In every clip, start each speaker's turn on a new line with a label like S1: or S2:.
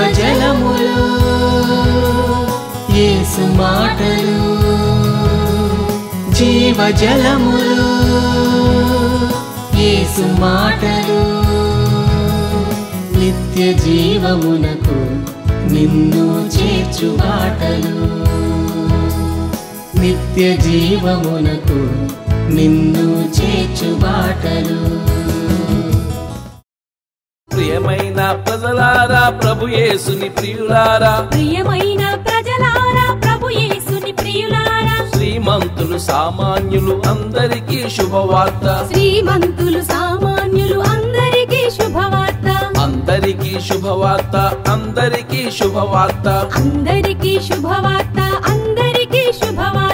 S1: జీవజలములు యేసు మాటలు జీవజలములు యేసు మాటలు నిత్య జీవమునకు నిన్ను చేర్చు బాటలు నిత్య జీవమునకు నిన్ను చేర్చు బాటలు
S2: ప్రియమైన ప్రజలారా ప్రభు యేసుని ప్రియులారా
S3: ప్రియమైన ప్రజలారా ప్రభు యేసుని ప్రియులారా
S2: శ్రీమంతులు సామాన్యులు అందరికీ శుభవార్త
S3: శ్రీమంతులు సామాన్యులు అందరికీ శుభవార్త
S2: అందరికీ శుభవార్త అందరికీ శుభవార్త
S3: అందరికీ శుభవార్త అందరికీ శుభవార్త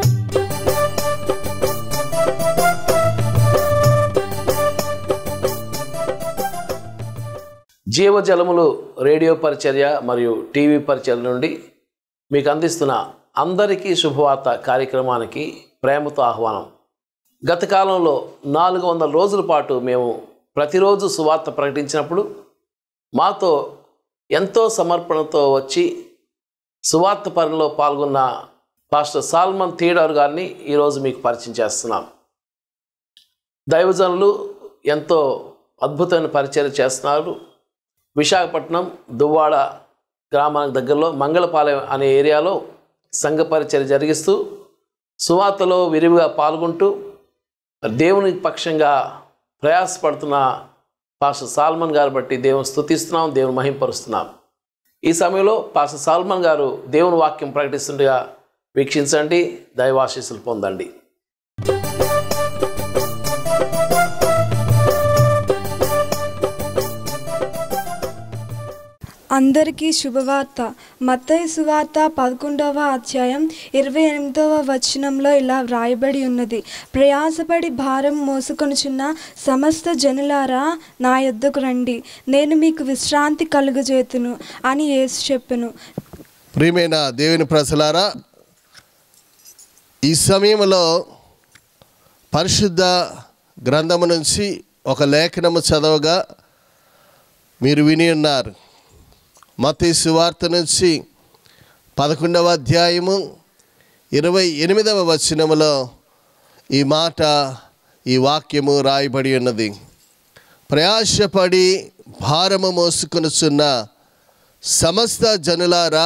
S4: జీవజలములు రేడియో పరిచర్య మరియు టీవీ పరిచర్య నుండి మీకు అందిస్తున్న అందరికీ శుభవార్త కార్యక్రమానికి ప్రేమతో ఆహ్వానం. గత కాలంలో 400 రోజుల పాటు మేము ప్రతిరోజు సువార్త ప్రకటించినప్పుడు మాతో ఎంతో సమర్పణతో వచ్చి సువార్త పనిలో పాల్గొన్న పాస్టర్ సాల్మన్ థియోడోర్ గారిని ఈరోజు మీకు పరిచయం చేస్తున్నాం. దైవజనులు ఎంతో అద్భుతమైన పరిచర్య చేస్తున్నారు. విశాఖపట్నం దువ్వాడ గ్రామానికి దగ్గరలో మంగళపాలెం అనే ఏరియాలో సంఘ పరిచర్య జరిగిస్తూ సువార్తలో విరివిగా పాల్గొంటూ దేవుని పక్షంగా ప్రయాసపడుతున్న పాస్టర్ సాల్మన్ గారు బట్టి దేవుని స్తుతిస్తున్నాం, దేవుని మహింపరుస్తున్నాం. ఈ సమయంలో పాస్టర్ సాల్మన్ గారు దేవుని వాక్యం ప్రకటిస్తుండగా వీక్షించండి, దైవాశీస్సులు పొందండి.
S5: అందరికీ శుభవార్త. మత్తయి సువార్త 11వ అధ్యాయం 28వ వచనంలో ఇలా వ్రాయబడి ఉన్నది, ప్రయాసపడి భారం మోసుకొనుచున్న సమస్త జనులారా నా యొద్దకు రండి, నేను మీకు విశ్రాంతి కలుగజేతును అని యేసు చెప్పెను.
S6: ప్రియమైన దేవుని ప్రజలారా, ఈ సమయంలో పరిశుద్ధ గ్రంథము నుంచి ఒక లేఖనము చదవగా మీరు విని ఉన్నారు. మత్తయి సువార్త నుంచి 11వ అధ్యాయము 28వ వచనములో ఈ మాట, ఈ వాక్యము రాయబడి ఉన్నది. ప్రయాసపడి భారము మోసుకొనుచున్న సమస్త జనులారా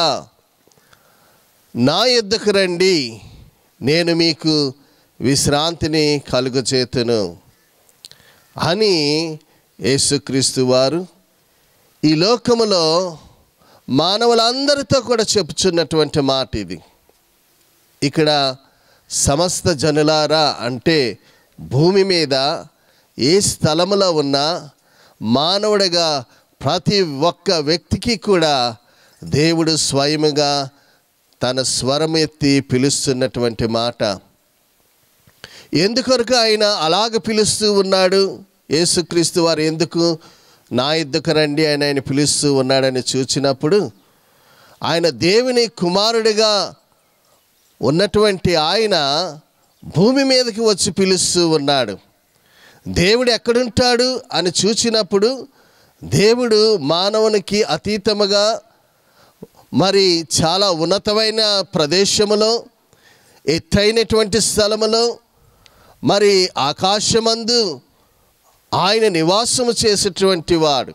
S6: నా యొద్దకు రండి, నేను మీకు విశ్రాంతిని కలుగచేతును అని యేసుక్రీస్తు వారు ఈ లోకములో మానవులందరితో కూడా చెప్పుచున్నటువంటి మాట ఇది. ఇక్కడ సమస్త జనులారా అంటే భూమి మీద ఏ స్థలములో ఉన్న మానవుడిగా ప్రతి ఒక్క వ్యక్తికి కూడా దేవుడు స్వయముగా తన స్వరం ఎత్తి పిలుస్తున్నటువంటి మాట. ఎందుకొరకు ఆయన అలాగ పిలుస్తూ ఉన్నాడు? యేసుక్రీస్తు వారు ఎందుకు నా యొద్దకు రండి అని ఆయన పిలుస్తూ ఉన్నాడని చూచినప్పుడు, ఆయన దేవుని కుమారుడిగా ఉన్నటువంటి ఆయన భూమి మీదకి వచ్చి పిలుస్తూ ఉన్నాడు. దేవుడు ఎక్కడుంటాడు అని చూచినప్పుడు, దేవుడు మానవునికి అతీతముగా మరి చాలా ఉన్నతమైన ప్రదేశములో, ఎత్తైనటువంటి స్థలములో, మరి ఆకాశమందు ఆయన నివాసము చేసేటువంటి వాడు.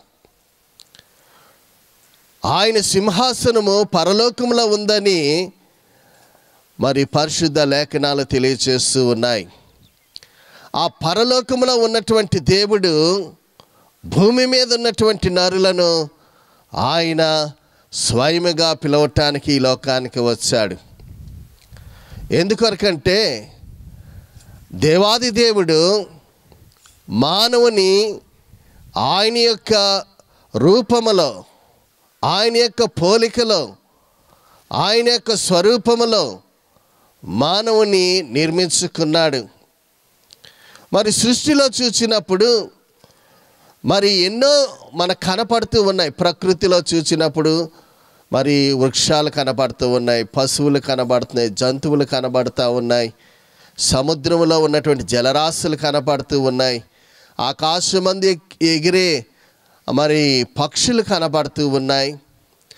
S6: ఆయన సింహాసనము పరలోకములో ఉందని మరి పరిశుద్ధ లేఖనాలు తెలియజేస్తూ ఉన్నాయి. ఆ పరలోకములో ఉన్నటువంటి దేవుడు భూమి మీద ఉన్నటువంటి నరులను ఆయన స్వయముగా పిలవటానికి ఈ లోకానికి వచ్చాడు. ఎందుకొరకంటే దేవాది దేవుడు మానవుని ఆయన యొక్క రూపములో, ఆయన యొక్క పోలికలో, ఆయన యొక్క స్వరూపములో మానవుని నిర్మించుకున్నాడు. మరి సృష్టిలో చూసినప్పుడు మరి ఎన్నో మనకు కనపడుతూ ఉన్నాయి. ప్రకృతిలో చూసినప్పుడు మరి వృక్షాలు కనబడుతూ ఉన్నాయి, పశువులు కనబడుతున్నాయి, జంతువులు కనబడుతూ ఉన్నాయి, సముద్రంలో ఉన్నటువంటి జలరాశులు కనబడుతూ ఉన్నాయి, ఆకాశమందు ఎగిరే మరి పక్షులు కనబడుతూ ఉన్నాయి.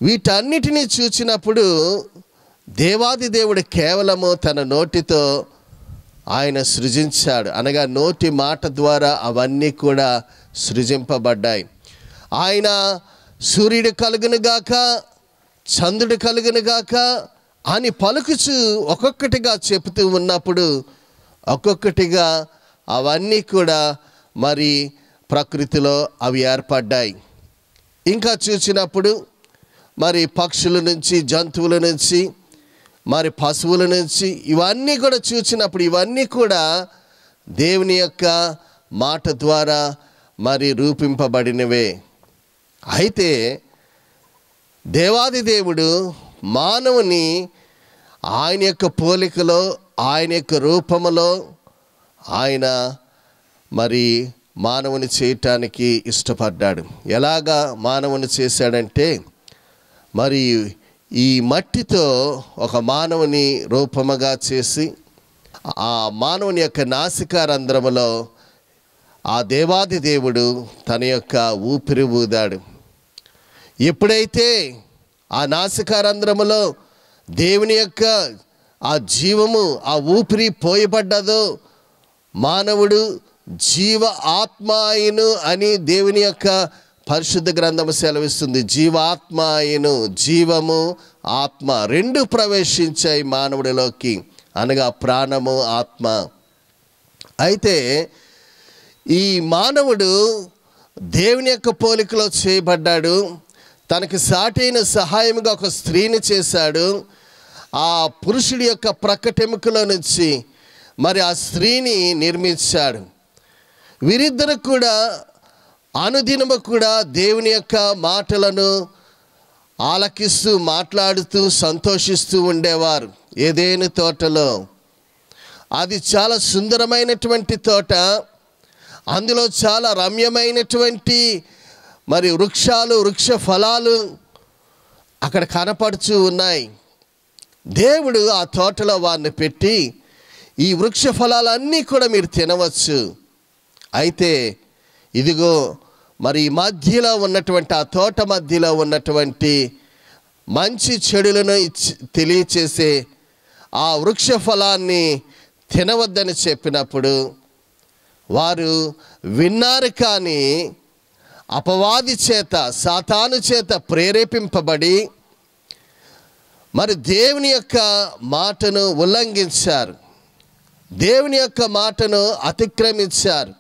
S6: వీటన్నిటినీ చూచినప్పుడు దేవాది దేవుడు కేవలము తన నోటితో ఆయన సృజించాడు. అనగా నోటి మాట ద్వారా అవన్నీ కూడా సృజింపబడ్డాయి. ఆయన సూర్యుడు కలుగునుగాక, చంద్రుడు కలుగునుగాక అని పలుకుచు ఒక్కొక్కటిగా చెబుతూ ఉన్నప్పుడు ఒక్కొక్కటిగా అవన్నీ కూడా మరి ప్రకృతిలో అవి ఏర్పడ్డాయి. ఇంకా చూసినప్పుడు మరి పక్షుల నుంచి, జంతువుల నుంచి, మరి పశువుల నుంచి ఇవన్నీ కూడా చూసినప్పుడు ఇవన్నీ కూడా దేవుని యొక్క మాట ద్వారా మరి రూపింపబడినవే. అయితే దేవాది దేవుడు మానవుని ఆయన యొక్క పోలికలో, ఆయన యొక్క రూపములో ఆయన మరి మానవుని చేయటానికి ఇష్టపడ్డాడు. ఎలాగా మానవుని చేశాడంటే, మరి ఈ మట్టితో ఒక మానవుని రూపముగా చేసి ఆ మానవుని యొక్క నాసికారంధ్రములో ఆ దేవాది దేవుడు తన యొక్క ఊపిరి ఊదాడు. ఎప్పుడైతే ఆ నాసికారంధ్రములో దేవుని యొక్క ఆ జీవము, ఆ ఊపిరి పోయబడ్డదో మానవుడు జీవ ఆత్మాయను అని దేవుని యొక్క పరిశుద్ధ గ్రంథము సెలవిస్తుంది. జీవాత్మాయను, జీవము ఆత్మ రెండు ప్రవేశించాయి మానవుడిలోకి, అనగా ప్రాణము ఆత్మ. అయితే ఈ మానవుడు దేవుని యొక్క పోలికలో చేయబడ్డాడు. తనకి సాటైన సహాయముగా ఒక స్త్రీని చేశాడు. ఆ పురుషుడి యొక్క ప్రక్కటెముకలో నుంచి మరి ఆ స్త్రీని నిర్మించాడు. వీరిద్దరు కూడా అనుదినము కూడా దేవుని యొక్క మాటలను ఆలకిస్తూ, మాట్లాడుతూ, సంతోషిస్తూ ఉండేవారు. ఏదెను తోటలో, అది చాలా సుందరమైనటువంటి తోట, అందులో చాలా రమ్యమైనటువంటి మరి వృక్షాలు, వృక్ష ఫలాలు అక్కడ కనపడుతూ ఉన్నాయి. దేవుడు ఆ తోటలో వారిని పెట్టి ఈ వృక్ష ఫలాలన్నీ కూడా మీరు తినవచ్చు. అయితే ఇదిగో మరి మధ్యలో ఉన్నటువంటి, ఆ తోట మధ్యలో ఉన్నటువంటి మంచి చెడులను తెలియచేసే ఆ వృక్ష ఫలాన్ని తినవద్దని చెప్పినప్పుడు వారు విన్నారు. కానీ అపవాది చేత, సాతాను చేత ప్రేరేపింపబడి మరి దేవుని యొక్క మాటను ఉల్లంఘించారు, దేవుని యొక్క మాటను అతిక్రమించారు.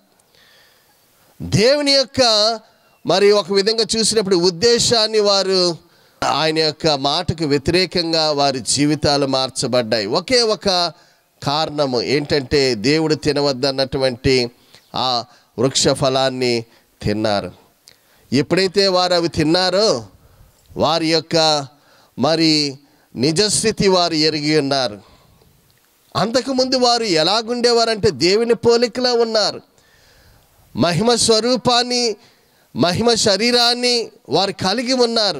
S6: దేవుని యొక్క మరి ఒక విధంగా చూసినప్పుడు ఉద్దేశాన్ని వారు, ఆయన యొక్క మాటకు వ్యతిరేకంగా వారి జీవితాలు మార్చబడ్డాయి. ఒకే ఒక కారణము ఏంటంటే దేవుడు తినవద్దన్నటువంటి ఆ వృక్ష ఫలాన్ని తిన్నారు. ఎప్పుడైతే వారు అవి తిన్నారో వారి యొక్క మరి నిజస్థితి వారు ఎరిగి ఉన్నారు. అంతకుముందు వారు ఎలాగుండేవారంటే దేవుని పోలికలో ఉన్నారు. మహిమ స్వరూపాన్ని, మహిమ శరీరాన్ని వారు కలిగి ఉన్నారు.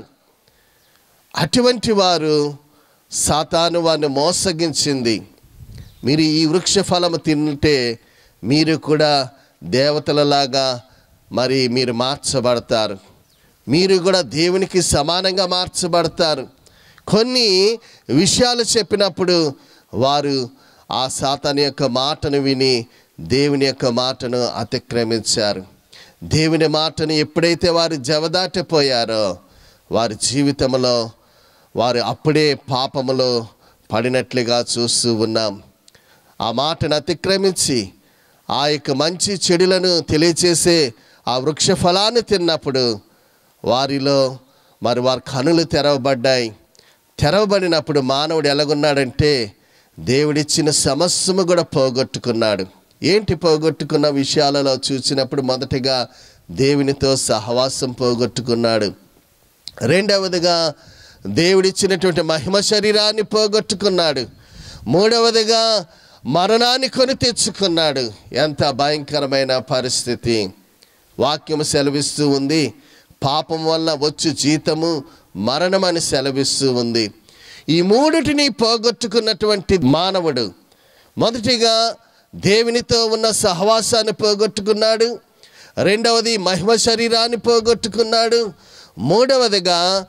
S6: అటువంటి వారు సాతాను వారిని మోసగించింది. మీరు ఈ వృక్ష ఫలము తింటే మీరు కూడా దేవతలలాగా మరి మీరు మార్చబడతారు, మీరు కూడా దేవునికి సమానంగా మార్చబడతారు. కొన్ని విషయాలు చెప్పినప్పుడు వారు ఆ సాతాను యొక్క మాటను విని దేవుని యొక్క మాటను అతిక్రమించారు. దేవుని మాటను ఎప్పుడైతే వారు జవదాటిపోయారో వారి జీవితంలో వారు అప్పుడే పాపములో పడినట్లుగా చూస్తూ ఉన్నాం. ఆ మాటను అతిక్రమించి ఆ యొక్క మంచి చెడులను తెలియచేసే ఆ వృక్ష ఫలాన్ని తిన్నప్పుడు వారిలో మరి వారి కనులు తెరవబడ్డాయి. తెరవబడినప్పుడు మానవుడు ఎలాగున్నాడంటే దేవుడిచ్చిన సమస్తము కూడా పోగొట్టుకున్నాడు. ఏంటి పోగొట్టుకున్న విషయాలలో చూసినప్పుడు మొదటిగా దేవునితో సహవాసం పోగొట్టుకున్నాడు. రెండవదిగా దేవుడిచ్చినటువంటి మహిమ శరీరాన్ని పోగొట్టుకున్నాడు. మూడవదిగా మరణాన్ని కొని తెచ్చుకున్నాడు. ఎంత భయంకరమైన పరిస్థితి! వాక్యము సెలవిస్తూ ఉంది, పాపం వల్ల వచ్చు జీతము మరణం అని సెలవిస్తూ ఉంది. ఈ మూడిటిని పోగొట్టుకున్నటువంటి మానవుడు మొదటిగా దేవునితో ఉన్న సహవాసాన్ని పోగొట్టుకున్నాడు, రెండవది మహిమ శరీరాన్ని పోగొట్టుకున్నాడు, మూడవదిగా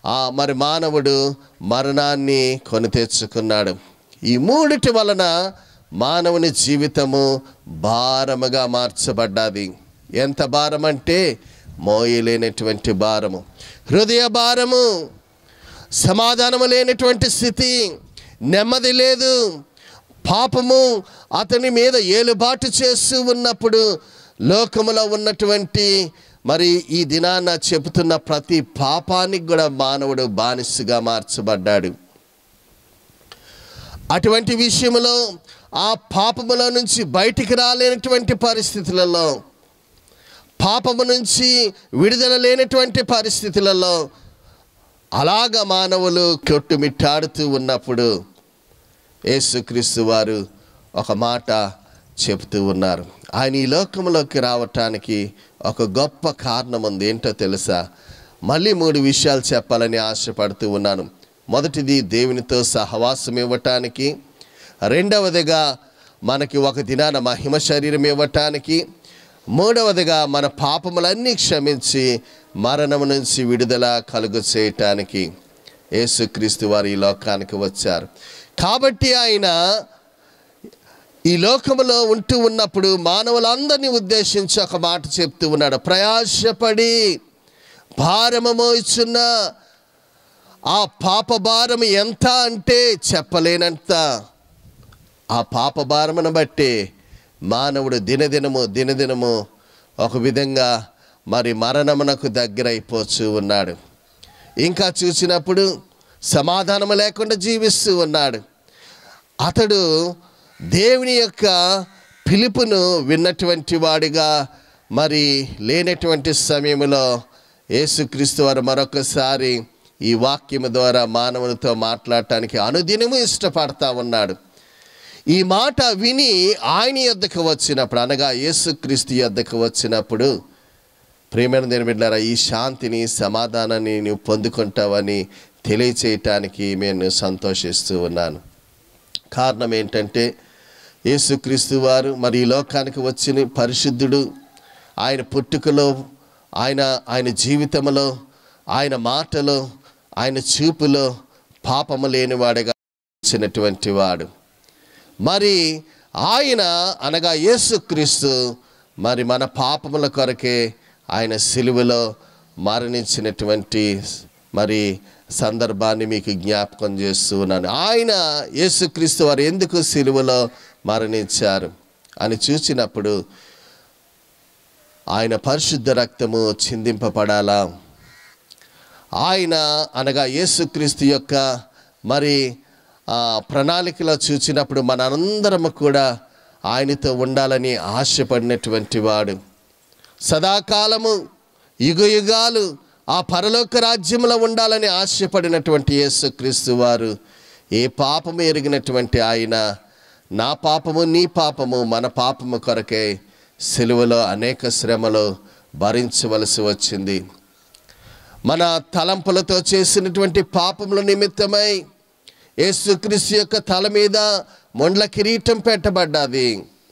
S6: మరి మానవుడు మరణాన్ని కొని తెచ్చుకున్నాడు. ఈ మూడిటి వలన మానవుని జీవితము భారముగా మార్చబడ్డది. ఎంత భారం అంటే మోయలేనటువంటి భారము, హృదయ భారము, సమాధానము లేనటువంటి స్థితి, నెమ్మది లేదు. పాపము అతని మీద ఏలుబాటు చేస్తూ ఉన్నప్పుడు లోకములో ఉన్నటువంటి మరి ఈ దినాన చెబుతున్న ప్రతి పాపానికి కూడా మానవుడు బానిసగా మార్చబడ్డాడు. అటువంటి విషయంలో ఆ పాపములో నుంచి బయటికి రాలేనటువంటి పరిస్థితులలో, పాపము నుంచి విడుదల లేనటువంటి పరిస్థితులలో అలాగ మానవులు కొట్టుమిట్టాడుతూ ఉన్నప్పుడు యేసుక్రీస్తు వారు ఒక మాట చెబుతూ ఉన్నారు. ఆయన ఈ లోకంలోకి రావటానికి ఒక గొప్ప కారణం ఉంది. ఏంటో తెలుసా? మళ్ళీ 3 విషయాలు చెప్పాలని ఆశపడుతూ ఉన్నాను. మొదటిది దేవునితో సహవాసం ఇవ్వటానికి, రెండవదిగా మనకి ఒక దినాన మహిమ శరీరం ఇవ్వటానికి, మూడవదిగా మన పాపములన్నీ క్షమించి మరణం నుంచి విడుదల కలుగు చేయటానికి యేసుక్రీస్తు వారు ఈ లోకానికి వచ్చారు. కాబట్టి ఆయన ఈ లోకములో ఉంటూ ఉన్నప్పుడు మానవులందరినీ ఉద్దేశించి ఒక మాట చెప్తూ ఉన్నాడు. ప్రయాసపడి భారము మోయుచున్న ఆ పాప భారము ఎంత అంటే చెప్పలేనంత. ఆ పాప భారమును బట్టి మానవుడు దినదినము ఒక విధంగా మరి మరణమునకు దగ్గరైపోతూ ఉన్నాడు. ఇంకా చూసినప్పుడు సమాధానం లేకుండా జీవిస్తూ ఉన్నాడు. అతడు దేవుని యొక్క పిలుపును విన్నటువంటి వాడిగా మరి లేనటువంటి సమయంలో యేసుక్రీస్తు వారు మరొకసారి ఈ వాక్యము ద్వారా మానవునితో మాట్లాడటానికి అనుదినము ఇష్టపడతా ఉన్నాడు. ఈ మాట విని ఆయన యొద్దకు వచ్చినప్పుడు, అనగా యేసుక్రీస్తు యొద్దకు వచ్చినప్పుడు, ప్రియమైన దేవుని బిడ్డలారా, ఈ శాంతిని సమాధానాన్ని నువ్వు పొందుకుంటావని తెలియచేయటానికి నేను సంతోషిస్తూ ఉన్నాను. కారణం ఏంటంటే యేసుక్రీస్తు వారు మరి ఈ లోకానికి వచ్చిన పరిశుద్ధుడు. ఆయన పుట్టుకలో, ఆయన జీవితంలో, ఆయన మాటలో, ఆయన చూపులో పాపము లేనివాడుగా వచ్చినటువంటి వాడు. మరి ఆయన అనగా యేసుక్రీస్తు మరి మన పాపముల కొరకే ఆయన సిలువలో మరణించినటువంటి మరి సందర్భాన్ని మీకు జ్ఞాపకం చేస్తూ ఉన్నాను. ఆయన యేసుక్రీస్తు వారు ఎందుకు సిలువలో మరణించారు అని చూసినప్పుడు ఆయన పరిశుద్ధ రక్తము చిందింపబడాలా, ఆయన అనగా యేసుక్రీస్తు యొక్క మరి ప్రణాళికలో చూసినప్పుడు మనందరము కూడా ఆయనతో ఉండాలని ఆశపడినటువంటి వాడు, సదాకాలము యుగయుగాలు ఆ పరలోక రాజ్యంలో ఉండాలని ఆశపడినటువంటి యేసుక్రీస్తు వారు ఏ పాపము ఎరిగినటువంటి ఆయన నా పాపము నీ పాపము మన పాపము కొరకే సిలువలో అనేక శ్రమలు భరించవలసి వచ్చింది. మన తలంపులతో చేసినటువంటి పాపముల నిమిత్తమై యేసుక్రీస్తు యొక్క తల మీద మొండ్ల కిరీటం పెట్టబడ్డది.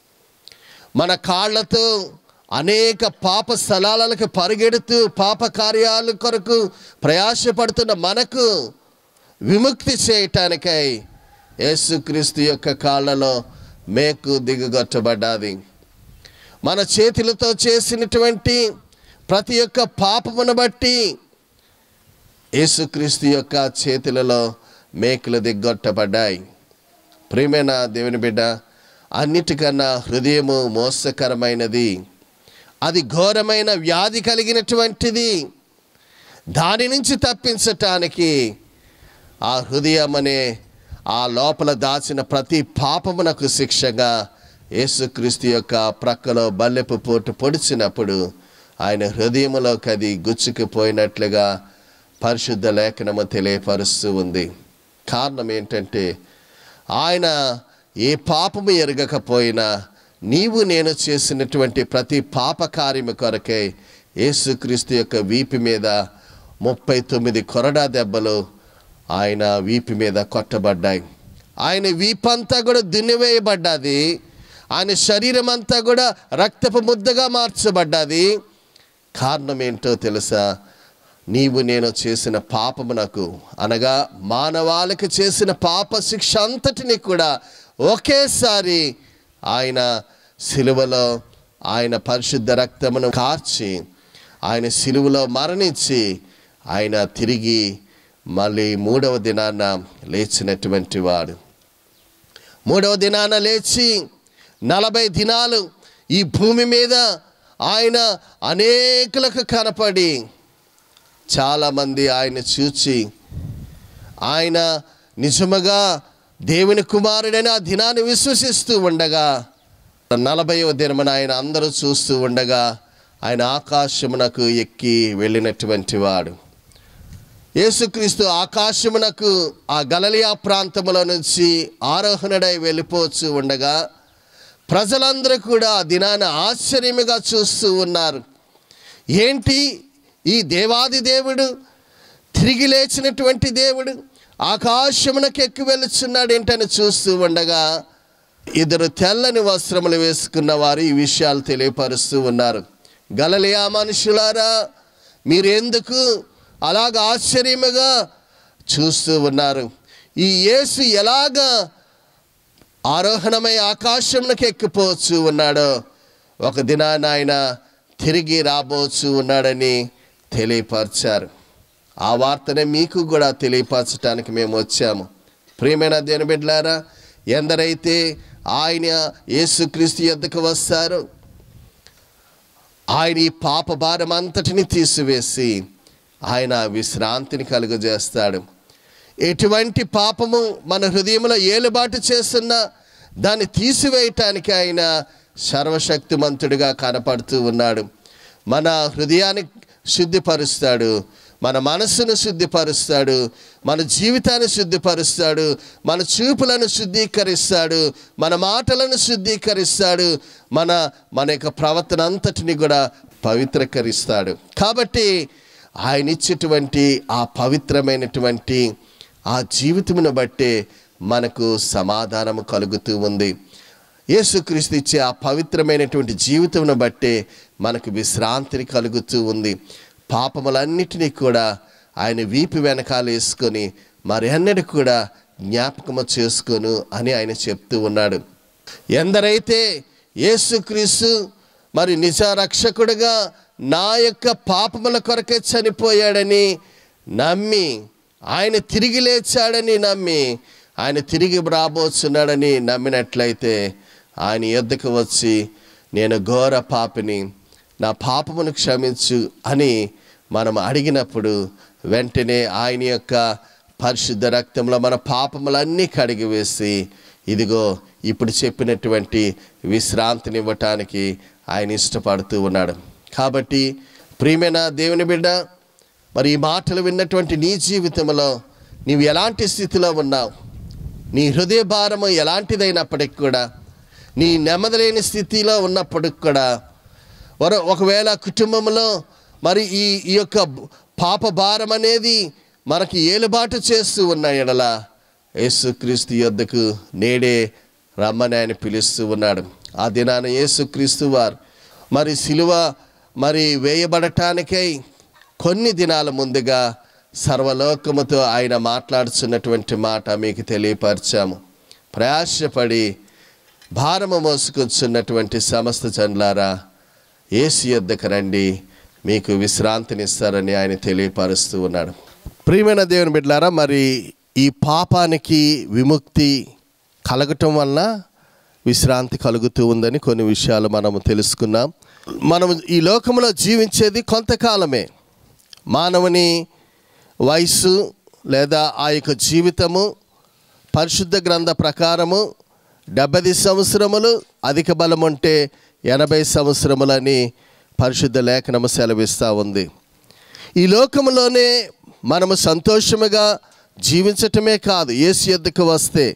S6: మన కాళ్ళతో అనేక పాప స్థలాలకు పరిగెడుతూ పాప కార్యాల కొరకు ప్రయాసపడుతున్న మనకు విముక్తి చేయటానికై యేసుక్రీస్తు యొక్క కాళ్ళలో మేకు దిగగొట్టబడ్డది. మన చేతులతో చేసినటువంటి ప్రతి ఒక్క పాపమును బట్టి యేసుక్రీస్తు యొక్క చేతులలో మేకులు దిగ్గొట్టబడ్డాయి. ప్రియమైన దేవుని బిడ్డ, అన్నిటికన్నా హృదయము మోసకరమైనది, అది ఘోరమైన వ్యాధి కలిగినటువంటిది. దాని నుంచి తప్పించటానికి ఆ హృదయం అనే ఆ లోపల దాచిన ప్రతి పాపమునకు శిక్షగా యేసుక్రీస్తు యొక్క ప్రక్కలో బల్లెపు పోటు పొడిచినప్పుడు ఆయన హృదయములోకి అది గుచ్చుకుపోయినట్లుగా పరిశుద్ధ లేఖనము తెలియపరుస్తూ ఉంది. కారణం ఏంటంటే ఆయన ఏ పాపము ఎరగకపోయినా నీవు నేను చేసినటువంటి ప్రతి పాప కార్యము కొరకై యేసుక్రీస్తు యొక్క వీపు మీద 39 కొరడా దెబ్బలు ఆయన వీపు మీద కొట్టబడ్డాయి. ఆయన వీపంతా కూడా దున్నివేయబడ్డది. ఆయన శరీరం అంతా కూడా రక్తపు ముద్దగా మార్చబడ్డది. కారణం ఏంటో తెలుసా? నీవు నేను చేసిన పాపమునకు అనగా మానవాళికి చేసిన పాప శిక్ష అంతటిని కూడా ఒకేసారి ఆయన సిలువలో ఆయన పరిశుద్ధ రక్తమును కార్చి ఆయన సిలువలో మరణించి ఆయన తిరిగి మళ్ళీ 3వ దినాన లేచినటువంటి వాడు. 3వ దినాన లేచి 40 దినాలు ఈ భూమి మీద ఆయన అనేకులకు కనపడి చాలామంది ఆయన చూచి ఆయన నిజముగా దేవుని కుమారుడైన ఆ దినాన్ని విశ్వసిస్తూ ఉండగా 40వ దినమున ఆయన అందరూ చూస్తూ ఉండగా ఆయన ఆకాశమునకు ఎక్కి వెళ్ళినటువంటి వాడు. యేసుక్రీస్తు ఆకాశమునకు ఆ గలిలయ ప్రాంతములో నుంచి ఆరోహణుడై వెళ్ళిపోతూ ఉండగా ప్రజలందరూ కూడా ఆ దినాన్ని ఆశ్చర్యముగా చూస్తూ ఉన్నారు. ఏంటి ఈ దేవాది దేవుడు, తిరిగి లేచినటువంటి దేవుడు ఆకాశమునకు ఎక్కి వెళుచున్నాడు ఏంటని చూస్తూ ఉండగా 2 తెల్లని వస్త్రములు వేసుకున్న వారు ఈ విషయాలు తెలియపరుస్తూ ఉన్నారు. గలిలయ మనుషులారా, మీరెందుకు అలాగ ఆశ్చర్యముగా చూస్తూ ఉన్నారు? ఈ యేసు ఎలాగా ఆరోహణమై ఆకాశమునకు ఎక్కిపోవచ్చు ఉన్నాడో ఒక దినాన ఆయన తిరిగి రాబోచు ఉన్నాడని తెలియపరిచారు. ఆ వార్తనే మీకు కూడా తెలియపరచడానికి మేము వచ్చాము. ప్రియమైన దేవుని బిడ్డలారా, ఎందరైతే ఆయన యేసుక్రీస్తు యొద్దకు వస్తారో ఆయన ఈ పాప భారం అంతటిని తీసివేసి ఆయన విశ్రాంతిని కలుగజేస్తాడు. ఎటువంటి పాపము మన హృదయంలో ఏలుబాటు చేస్తున్నా దాన్ని తీసివేయటానికి ఆయన సర్వశక్తిమంతుడిగా కనపడుతూ ఉన్నాడు. మన హృదయాన్ని శుద్ధిపరుస్తాడు, మన మనస్సును శుద్ధిపరుస్తాడు, మన జీవితాన్ని శుద్ధిపరుస్తాడు, మన చూపులను శుద్ధీకరిస్తాడు, మన మాటలను శుద్ధీకరిస్తాడు, మన యొక్క ప్రవర్తన అంతటిని కూడా పవిత్రీకరిస్తాడు. కాబట్టి ఆయన ఇచ్చేటువంటి ఆ పవిత్రమైనటువంటి ఆ జీవితమును బట్టే మనకు సమాధానము కలుగుతూ ఉంది. యేసుక్రీస్తు ఇచ్చే ఆ పవిత్రమైనటువంటి జీవితమును బట్టే మనకు విశ్రాంతిని కలుగుతూ ఉంది. పాపములన్నిటినీ కూడా ఆయన వీపు వెనకాల వేసుకొని మరి అన్నది కూడా జ్ఞాపకము చేసుకోను అని ఆయన చెప్తూ ఉన్నాడు. ఎందరైతే యేసుక్రీస్తు మరి నిజ రక్షకుడుగా నా యొక్క పాపముల కొరకే చనిపోయాడని నమ్మి, ఆయన తిరిగి లేచాడని నమ్మి, ఆయన తిరిగి రాబోతున్నాడని నమ్మినట్లయితే ఆయన యొద్దకు వచ్చి నేను ఘోర పాపిని, నా పాపమును క్షమించు అని మనం అడిగినప్పుడు వెంటనే ఆయన యొక్క పరిశుద్ధ రక్తంలో మన పాపములన్నీ కడిగివేసి ఇదిగో ఇప్పుడు చెప్పినటువంటి విశ్రాంతిని ఇవ్వటానికి ఆయన ఇష్టపడుతూ ఉన్నాడు. కాబట్టి ప్రియమైన దేవుని బిడ్డ, మరి ఈ మాటలు విన్నటువంటి నీ జీవితంలో నీవు ఎలాంటి స్థితిలో ఉన్నావు, నీ హృదయ భారము ఎలాంటిదైనప్పటికి కూడా, నీ నెమ్మదిలేని స్థితిలో ఉన్నప్పటికి కూడా, ఒకవేళ కుటుంబంలో మరి ఈ యొక్క పాప భారం అనేది మనకి ఏలుబాటు చేస్తూ ఉన్న ఎడల యేసుక్రీస్తు యొద్దకు నేడే రమ్మని ఆయన పిలుస్తూ ఉన్నాడు. ఆ దినాన యేసుక్రీస్తు వారు మరి సిలువ మరి వేయబడటానికై కొన్ని దినాల ముందుగా సర్వలోకముతో ఆయన మాట్లాడుతున్నటువంటి మాట మీకు తెలియపరిచాము. ప్రయాసపడి భారము మోసుకొచ్చున్నటువంటి సమస్త జనులారా, యేసు యొద్దకు రండి, మీకు విశ్రాంతినిస్తారని ఆయన తెలియపరుస్తూ ఉన్నాడు. ప్రియమైన దేవుని బిడ్డలారా, మరి ఈ పాపానికి విముక్తి కలగటం వలన విశ్రాంతి కలుగుతూ ఉందని కొన్ని విషయాలు మనము తెలుసుకున్నాం. మనం ఈ లోకంలో జీవించేది కొంతకాలమే. మానవుని వయస్సు లేదా ఆ యొక్క జీవితము పరిశుద్ధ గ్రంథ ప్రకారము 70 సంవత్సరములు, అధిక బలం ఉంటే 80 సంవత్సరములని పరిశుద్ధ లేఖనము సెలవిస్తూ ఉంది. ఈ లోకంలోనే మనము సంతోషముగా జీవించటమే కాదు, యేసు యొద్దకు వస్తే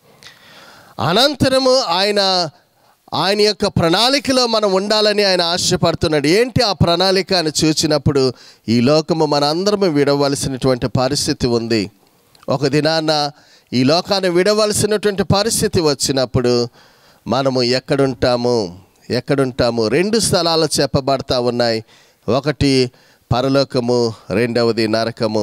S6: అనంతరము ఆయన యొక్క ప్రణాళికలో మనం ఉండాలని ఆయన ఆశపడుతున్నాడు. ఏంటి ఆ ప్రణాళిక అని చూసినప్పుడు ఈ లోకము మనందరము విడవలసినటువంటి పరిస్థితి ఉంది. ఒక దినాన ఈ లోకాన్ని విడవలసినటువంటి పరిస్థితి వచ్చినప్పుడు మనము ఎక్కడుంటాము? 2 స్థలాలు చెప్పబడతా ఉన్నాయి. ఒకటి పరలోకము, రెండవది నరకము.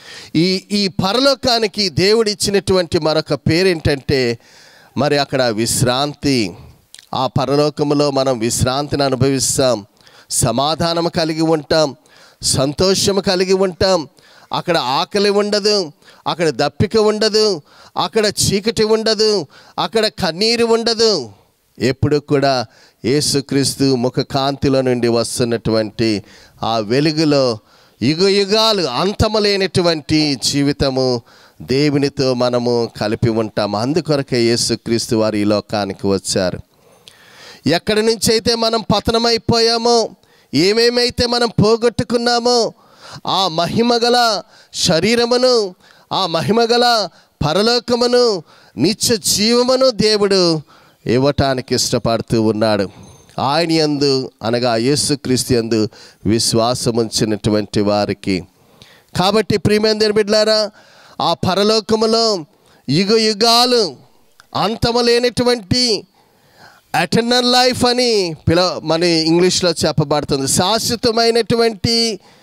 S6: ఈ పరలోకానికి దేవుడిచ్చినటువంటి మరొక పేరేంటంటే మరి అక్కడ విశ్రాంతి. ఆ పరలోకములో మనం విశ్రాంతిని అనుభవిస్తాం, సమాధానం కలిగి ఉంటాం, సంతోషము కలిగి ఉంటాం. అక్కడ ఆకలి ఉండదు, అక్కడ దప్పిక ఉండదు, అక్కడ చీకటి ఉండదు, అక్కడ కన్నీరు ఉండదు. ఎప్పుడు కూడా యేసుక్రీస్తు ముఖ కాంతిలో నుండి వస్తున్నటువంటి ఆ వెలుగులో యుగయుగాలు అంతము లేనటువంటి జీవితము దేవునితో మనము కలిపి ఉంటాం. అందుకొరకే యేసుక్రీస్తు వారు ఈ లోకానికి వచ్చారు. ఎక్కడి నుంచి అయితే మనం పతనమైపోయామో, ఏమేమైతే మనం పోగొట్టుకున్నామో ఆ మహిమగల శరీరమును, ఆ మహిమగల పరలోకమును, నిత్య జీవమును దేవుడు ఇవ్వటానికి ఇష్టపడుతూ ఉన్నాడు. ఆయన యందు అనగా యేసుక్రీస్తు యందు విశ్వాసం ఉంచినటువంటి వారికి. కాబట్టి ప్రియమైన దేవుని బిడ్డలారా, ఆ పరలోకములో యుగయుగాలు అంతము లేనటువంటి ఎటర్నల్ లైఫ్ అని మన ఇంగ్లీష్లో చెప్పబడుతుంది. శాశ్వతమైనటువంటి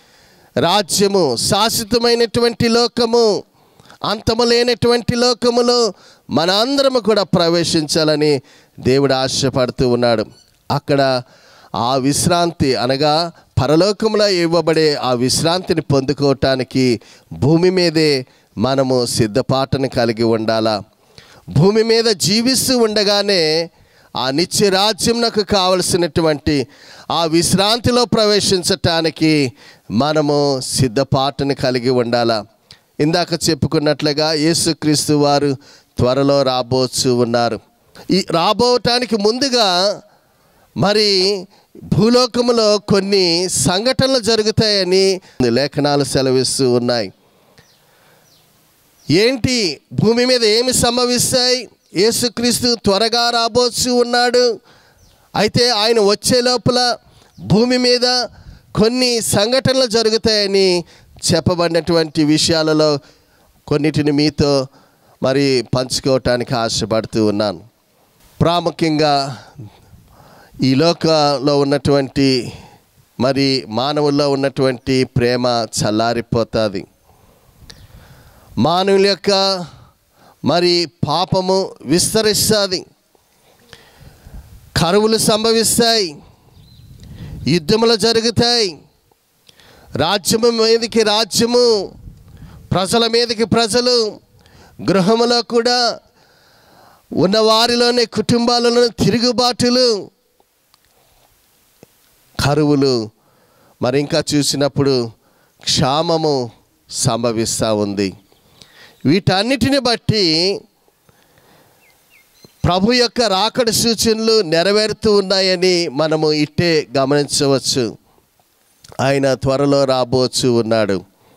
S6: రాజ్యము, శాశ్వతమైనటువంటి లోకము, అంతము లేనటువంటి లోకములో మన అందరము కూడా ప్రవేశించాలని దేవుడు ఆశపడుతూ ఉన్నాడు. అక్కడ ఆ విశ్రాంతి అనగా పరలోకంలో ఇవ్వబడే ఆ విశ్రాంతిని పొందుకోవటానికి భూమి మీదే మనము సిద్ధపాటును కలిగి ఉండాలా. భూమి మీద జీవిస్తూ ఉండగానే ఆ నిత్య రాజ్యంకు కావలసినటువంటి ఆ విశ్రాంతిలో ప్రవేశించటానికి మనము సిద్ధపాటును కలిగి ఉండాలా. ఇందాక చెప్పుకున్నట్లుగా యేసుక్రీస్తు వారు త్వరలో రాబోతూ ఉన్నారు. ఈ రాబోవటానికి ముందుగా మరి భూలోకములో కొన్ని సంఘటనలు జరుగుతాయని లేఖనాలు సెలవిస్తూ ఉన్నాయి. ఏంటి, భూమి మీద ఏమి సంభవిస్తాయి? యేసుక్రీస్తు త్వరగా రాబోతూ ఉన్నాడు. అయితే ఆయన వచ్చే లోపల భూమి మీద కొన్ని సంఘటనలు జరుగుతాయని చెప్పబడినటువంటి విషయాలలో కొన్నిటిని మీతో మరి పంచుకోవటానికి ఆశపడుతూ ఉన్నాను. ప్రాముఖ్యంగా ఈ లోకంలో ఉన్నటువంటి మరి మానవుల్లో ఉన్నటువంటి ప్రేమ చల్లారిపోతుంది. మానవుల యొక్క మరి పాపము విస్తరిస్తుంది, కరువులు సంభవిస్తాయి, యుద్ధములు జరుగుతాయి, రాజ్యము మీదకి రాజ్యము, ప్రజల మీదకి ప్రజలు, గృహములో కూడా ఉన్నవారిలోనే కుటుంబాలలో తిరుగుబాటులు, కరువులు, మరి ఇంకా చూసినప్పుడు క్షామము సంభవిస్తూ ఉంది. వీటన్నిటిని బట్టి ప్రభు యొక్క రాకడ సూచనలు నెరవేరుతూ ఉన్నాయని మనము ఇట్టే గమనించవచ్చు. ఆయన త్వరలో రాబోతూ ఉన్నాడు.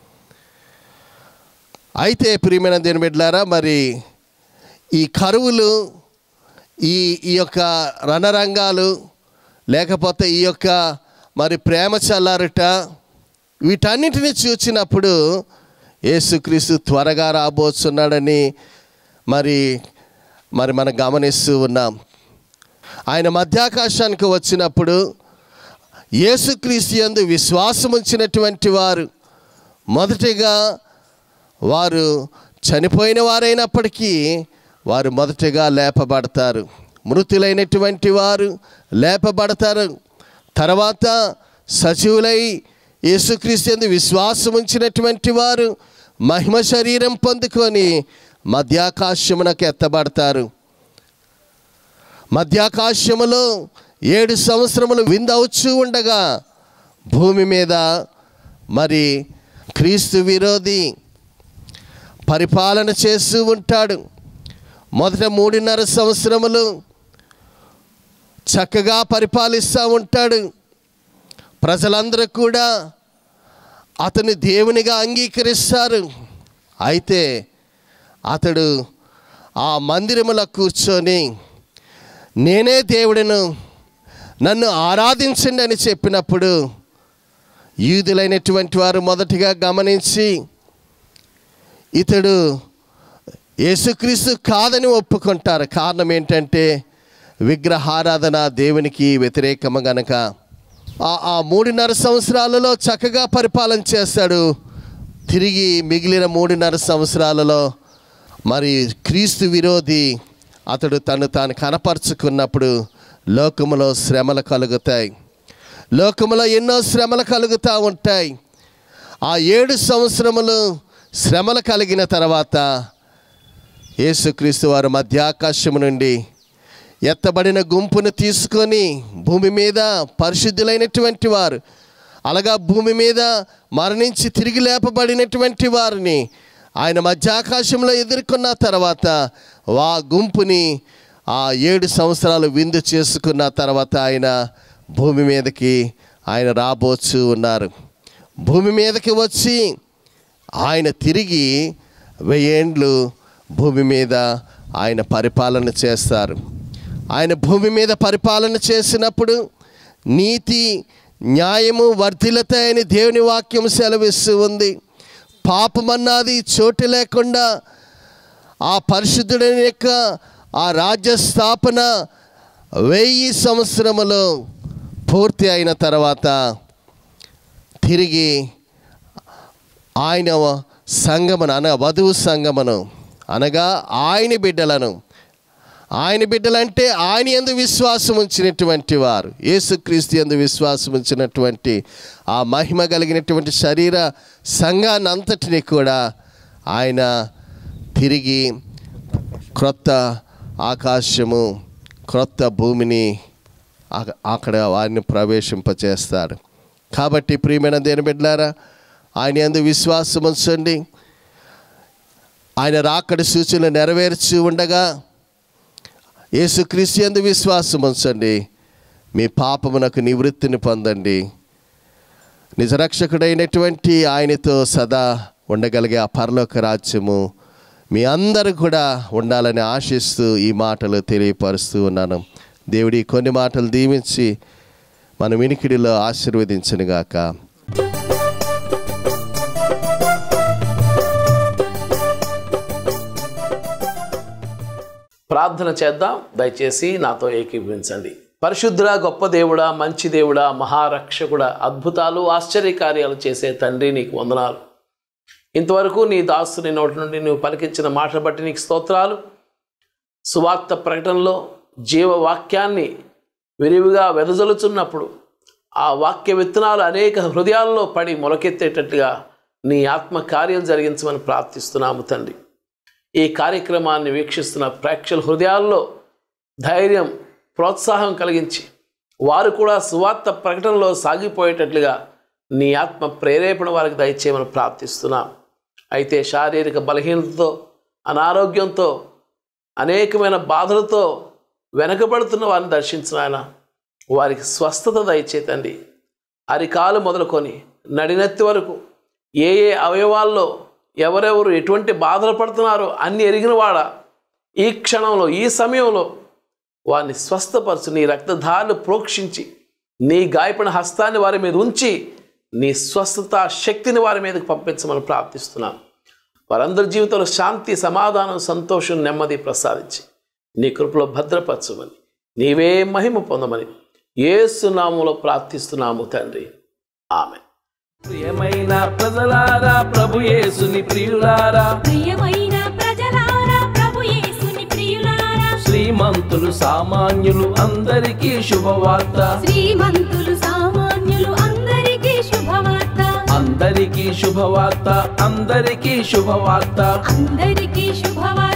S6: అయితే ప్రియమైన దేవుని బిడ్డలారా, మరి ఈ కరువులు, ఈ యొక్క రణరంగాలు, లేకపోతే ఈ యొక్క మరి ప్రేమ చల్లారుట, వీటన్నిటిని చూచినప్పుడు యేసుక్రీస్తు త్వరగా రాబోతున్నాడని మరి మనం గమనిస్తూ ఉన్నాం. ఆయన మధ్యాకాశానికి వచ్చినప్పుడు యేసుక్రీస్తు యందు విశ్వాసం ఉంచినటువంటి వారు మొదటిగా వారు చనిపోయిన వారైనప్పటికీ వారు మొదటగా లేపబడతారు. మృతులైనటువంటి వారు లేపబడతారు. తర్వాత సజీవులై యేసుక్రీస్తు యందు విశ్వాసం ఉంచినటువంటి వారు మహిమ శరీరం పొందుకొని మధ్యాకాశమునకు ఎత్తబడతారు. మధ్యాకాశములో 7 సంవత్సరములు విందవుచూ ఉండగా భూమి మీద మరి క్రీస్తు విరోధి పరిపాలన చేస్తూ ఉంటాడు. మొదట 3.5 సంవత్సరములు చక్కగా పరిపాలిస్తూ ఉంటాడు. ప్రజలందరూ కూడా అతని దేవునిగా అంగీకరిస్తారు. అయితే అతడు ఆ మందిరములో కూర్చొని నేనే దేవుడును, నన్ను ఆరాధించండి అని చెప్పినప్పుడు యూదులైనటువంటి వారు మొదటిగా గమనించి ఇతడు యేసుక్రీస్తు కాదని ఒప్పుకుంటారు. కారణం ఏంటంటే విగ్రహారాధన దేవునికి వ్యతిరేకము గనక. ఆ 3.5 సంవత్సరాలలో చక్కగా పరిపాలన చేస్తాడు. తిరిగి మిగిలిన 3.5 సంవత్సరాలలో మరి క్రీస్తు విరోధి అతడు తాను కనపరుచుకున్నప్పుడు లోకములో శ్రమలు కలుగుతాయి. లోకములో ఎన్నో శ్రమలు కలుగుతూ ఉంటాయి. ఆ 7 సంవత్సరములు శ్రమలు కలిగిన తర్వాత యేసుక్రీస్తు వారు మధ్యాకాశము నుండి ఎత్తబడిన గుంపును తీసుకొని భూమి మీద పరిశుద్ధులైనటువంటి వారు, అలాగా భూమి మీద మరణించి తిరిగి లేపబడినటువంటి వారిని ఆయన మధ్యాకాశంలో ఎదుర్కొన్న తర్వాత ఆ గుంపుని ఆ 7 సంవత్సరాలు విందు చేసుకున్న తర్వాత ఆయన భూమి మీదకి ఆయన రాబోచు ఉన్నారు. భూమి మీదకి వచ్చి ఆయన తిరిగి 1000 ఏండ్లు భూమి మీద ఆయన పరిపాలన చేస్తారు. ఆయన భూమి మీద పరిపాలన చేసినప్పుడు నీతి న్యాయము వర్ధిల్లుతాయని దేవుని వాక్యం సెలవిస్తూ ఉంది. పాపమన్నది చోటు లేకుండా ఆ పరిశుద్ధుని యొక్క ఆ రాజ్య స్థాపన 1000 సంవత్సరములు పూర్తి అయిన తర్వాత తిరిగి ఆయన సంగమను అనగా వధువు సంగమను అనగా ఆయన బిడ్డలంటే ఆయన యందు విశ్వాసం ఉంచినటువంటి వారు, యేసుక్రీస్తు యందు విశ్వాసం ఉంచినటువంటి ఆ మహిమ కలిగినటువంటి శరీర సంఘాన్ని అంతటిని కూడా ఆయన తిరిగి క్రొత్త ఆకాశము క్రొత్త భూమిని అక్కడ వారిని ప్రవేశింపచేస్తాడు. కాబట్టి ప్రియమైన దేవుని బిడ్డలారా, ఆయన యందు విశ్వాసం ఉంచండి. ఆయన రాకడి సూచనలు నెరవేర్చి ఉండగా యేసుక్రీస్తు యందు విశ్వాసం ఉంచండి. మీ పాపమునకు నివృత్తిని పొందండి. నిజరక్షకుడైనటువంటి ఆయనతో సదా ఉండగలిగే ఆ పరలోక రాజ్యము మీ అందరూ కూడా ఉండాలని ఆశిస్తూ ఈ మాటలు తెలియపరుస్తూ ఉన్నాను. దేవుడి కొన్ని మాటలు దీవించి మన వినికిడిలో ఆశీర్వదించునుగాక.
S4: ప్రార్థన చేద్దాం. దయచేసి నాతో ఏకీభవించండి. పరిశుద్ధుడా, గొప్ప దేవుడా, మంచి దేవుడా, మహారక్షకుడా, అద్భుతాలు ఆశ్చర్యకార్యాలు చేసే తండ్రి, నీకు వందనాలు. ఇంతవరకు నీ దాసుని నోటి నుండి నువ్వు పలికించిన మాటలు బట్టి నీకు స్తోత్రాలు. సువార్త ప్రకటనలో జీవవాక్యాన్ని విరివిగా వెదజల్లుచున్నప్పుడు ఆ వాక్య విత్తనాలు అనేక హృదయాల్లో పడి మొలకెత్తేటట్టుగా నీ ఆత్మ కార్యం జరిగించమని ప్రార్థిస్తున్నాము తండ్రి. ఈ కార్యక్రమాన్ని వీక్షిస్తున్న ప్రేక్షకుల హృదయాల్లో ధైర్యం, ప్రోత్సాహం కలిగించి వారు కూడా సువార్త ప్రకటనలో సాగిపోయేటట్లుగా నీ ఆత్మ ప్రేరేపణ వారికి దయచేయమని ప్రార్థిస్తున్నాం. అయితే శారీరక బలహీనతతో, అనారోగ్యంతో, అనేకమైన బాధలతో వెనకబడుతున్న వారిని దర్శించిన ఆయన వారికి స్వస్థత దయచేతండి. అరికాలు మొదలుకొని నడినెత్తి వరకు ఏ ఏ అవయవాల్లో ఎవరెవరు ఎటువంటి బాధలు పడుతున్నారో అన్ని ఎరిగినవాడ ఈ క్షణంలో, ఈ సమయంలో వారిని స్వస్థపరచు. నీ రక్తధారలు ప్రోక్షించి నీ గాయపడిన హస్తాన్ని వారి మీద ఉంచి నీ స్వస్థత శక్తిని వారి మీదకి పంపించమని ప్రార్థిస్తున్నాం. వారందరి జీవితంలో శాంతి, సమాధానం, సంతోషం, నెమ్మది ప్రసాదించి నీ కృపలో భద్రపరచమని, నీవే మహిమ పొందమని యేసు నామములో ప్రార్థిస్తున్నాము తండ్రి. ఆమెన్.
S2: ప్రియమైన ప్రజలారా, ప్రభు యేసుని ప్రియులారా,
S3: ప్రియమైన ప్రజలారా, ప్రభు యేసుని ప్రియులారా,
S2: శ్రీమంతులు సామాన్యులు అందరికీ శుభవార్త,
S3: శ్రీమంతులు సామాన్యులు అందరికీ శుభవార్త,
S2: అందరికీ శుభవార్త, అందరికీ శుభవార్త.
S3: అందరికీ శుభవార్త.